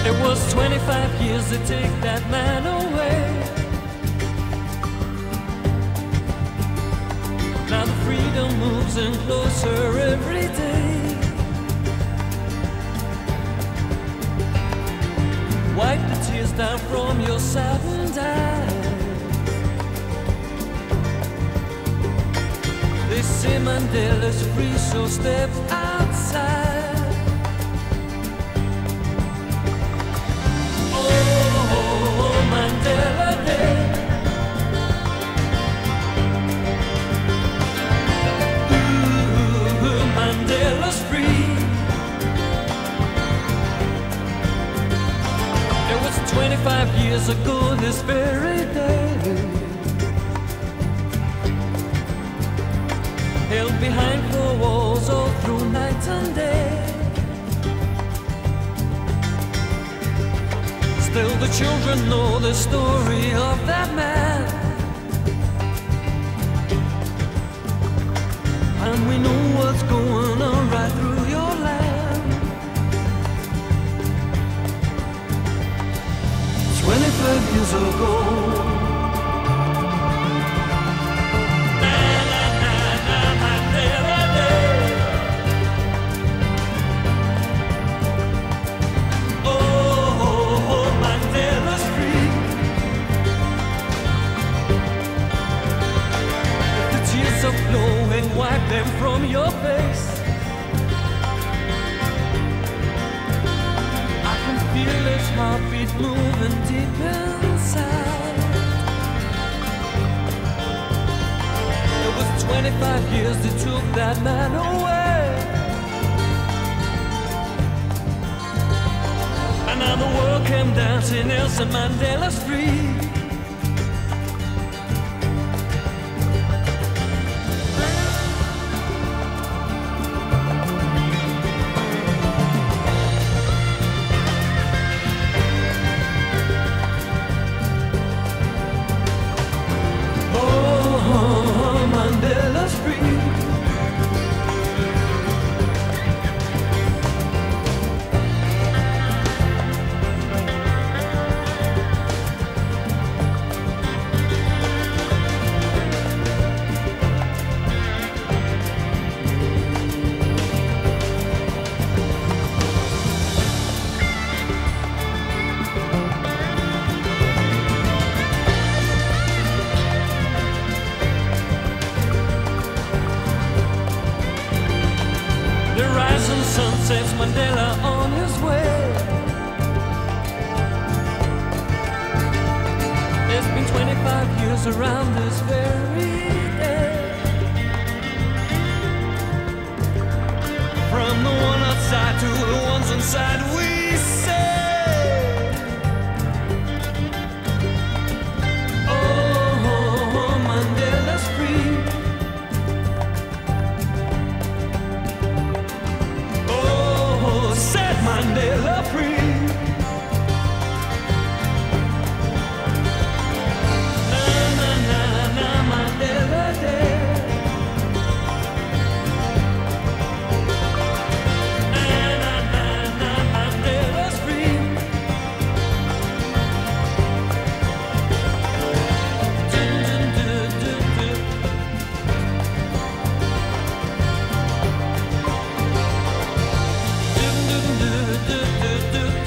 It was 25 years to take that man away. Now the freedom moves in closer every day. Wipe the tears down from your saddened eyes. They say Mandela's free, so step outside. Mandela's free. It was 25 years ago this very day. Held behind four walls all through night and day. Still the children know the story of that man. And we know what's going on right through your land. 25 years ago. Oh, Mandela's free. If the tears are flowing, wipe them from your face. I can feel his heartbeat moving deep inside. It was 25 years that took that man away. And now the world came dancing, Nelson Mandela's free. Mandela's free. The rising sun sets Mandela on his way. It's been 25 years around this very day. From the one outside to the ones inside, we say, oh, Mandela's free. Set Mandela free. Na na na na Mandela Day. Na na na na Mandela's free. Do do do do do. Do do do do do.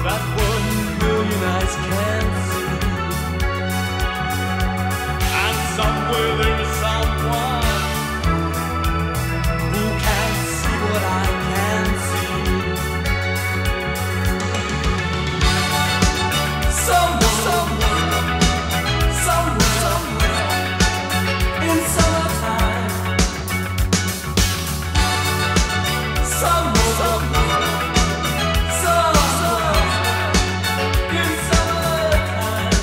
that 1 million eyes can't see. And somewhere there is someone who can see what I can see. Somewhere in summertime. Somewhere in summertime.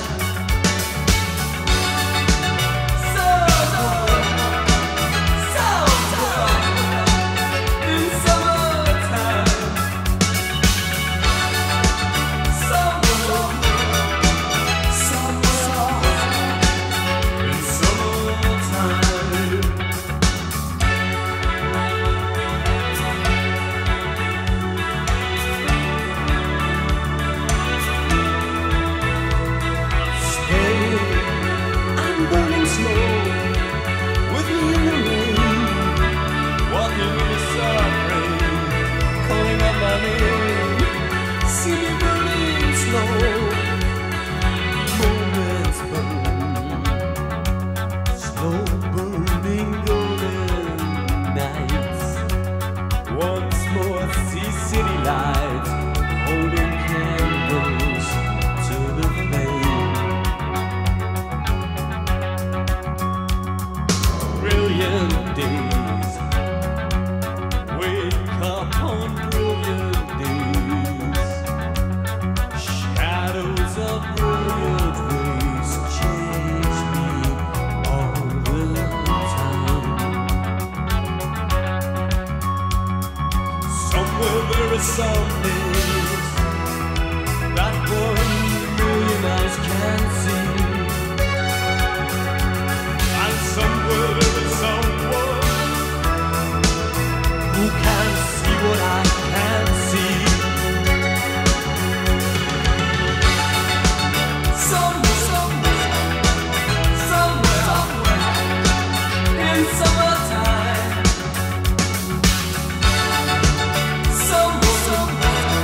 Days wake up on brilliant days. Shadows of brilliant ways change me all the time. Somewhere there is something that 1 million eyes can't see. And somewhere there is someone who can see what I can't see. Somewhere in summertime. Somewhere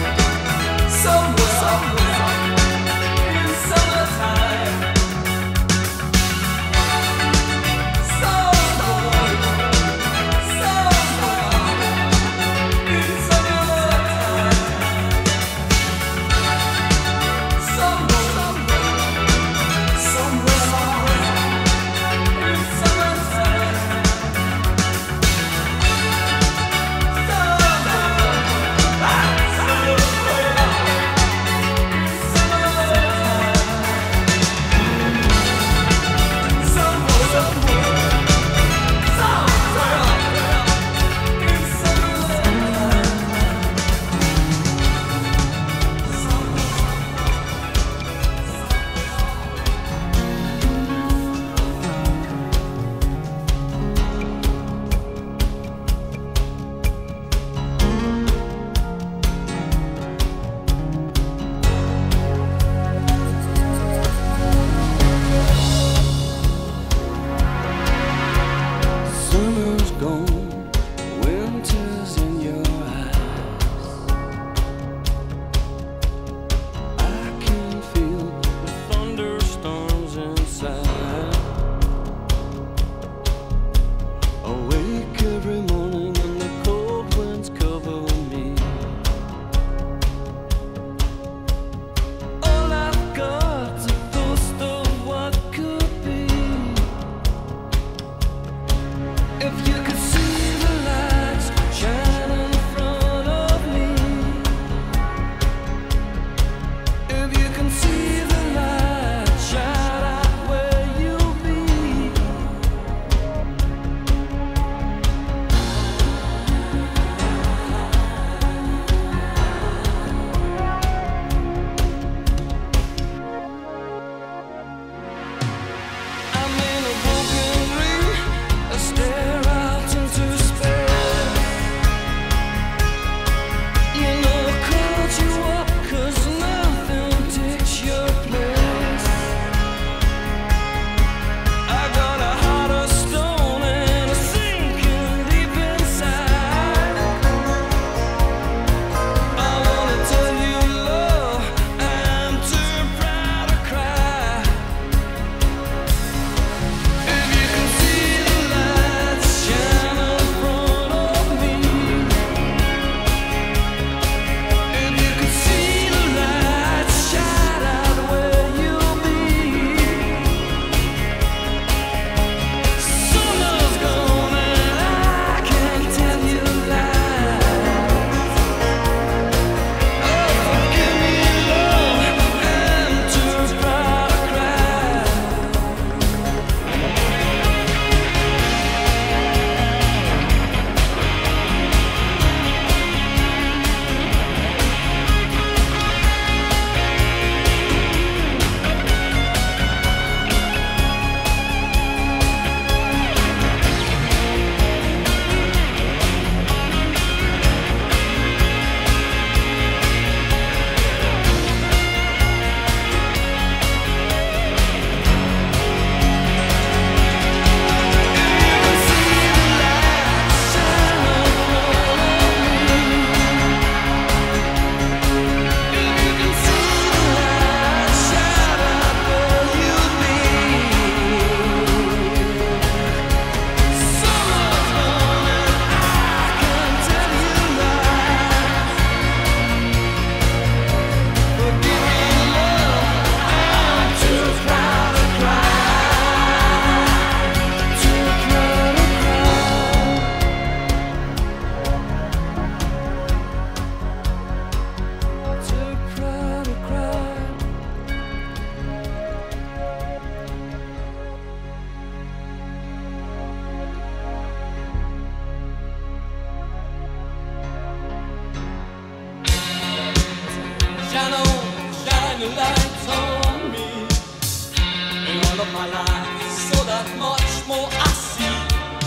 shine a light on me. In all of my life, so that much more I see.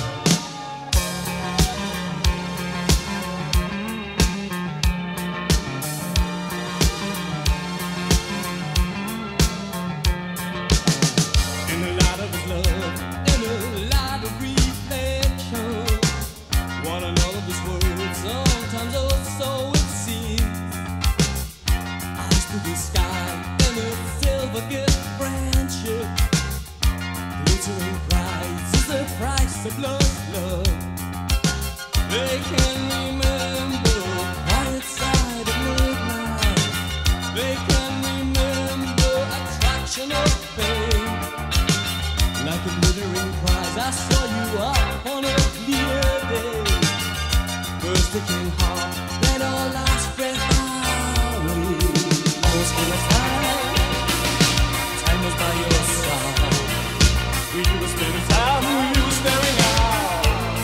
In the light of his love, in the light of reflection, one and all of his words, sometimes also it seems. Eyes to the sky, in a silver gift friendship. Glittering price is the price of love. They can remember quiet side of midnight. They can remember attraction of fame. Like a glittering prize, I saw you up on a clear day. First the king heart, then our last breath away. Almost full of time was by your side. We were spending time, we were staring out.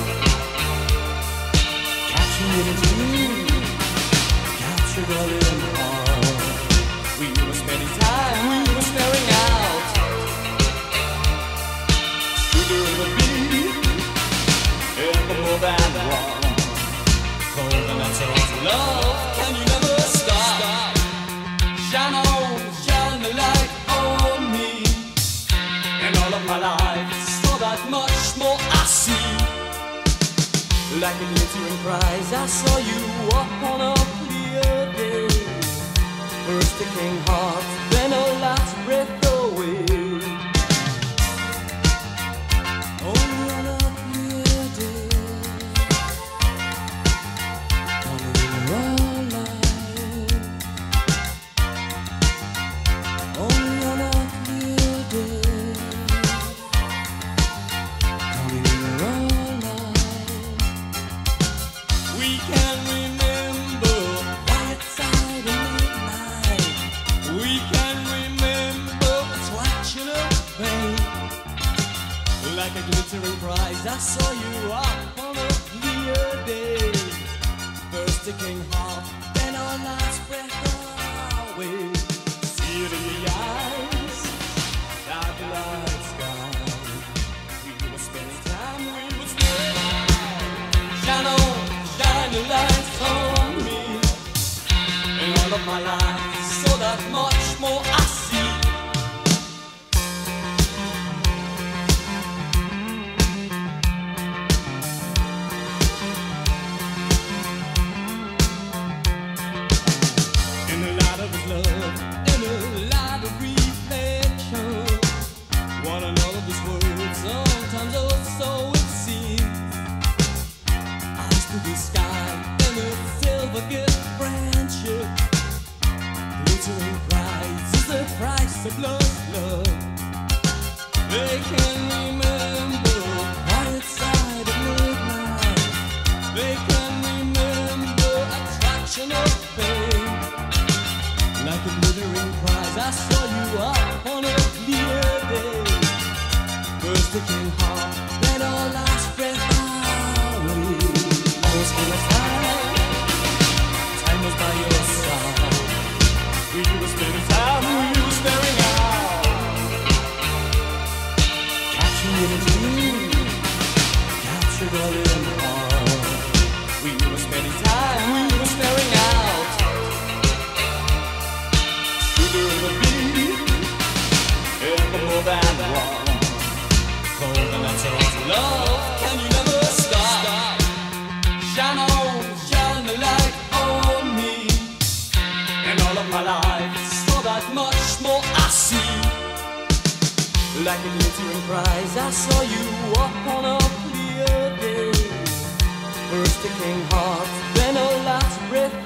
Captured in a dream, captured all in heart. We were spending time, we were staring out. The beat, ever more than one. Cold and that's all. Love, can you never stop? Shine on, shine the light on me. And all of my life, so that much more I see. Like a glittering prize, I saw you up on a clear day. First the king heart, then a last breath away. Like a glittering prize, I saw you up on a clear day. First the king heart, then our last breath away. See it in the eyes, dark light sky. We were spending time, we were spending time. Shine on, shine the light on me. In all of my life, so that much more I see. Sometimes also it seems. Eyes to the sky, and a silver gift friendship. Glittering price is the price of love. They can remember quiet side of midnight. They can remember attraction of fame. Like a glittering prize, I saw you up on a clear day. First the king heart, then our last breath away. Almost full of time was by your side. We were spending time, we were staring out. Captured in a dream, captured all in heart. We were spending time, we were staring out. Sugar the beat, ever more than one. Cold and that's all. Love, can you never stop? Shine on, shine the light on me. And all of my life, so that much more I see. Like a glittering prize, I saw you up on a clear day. First the king heart, then a last breath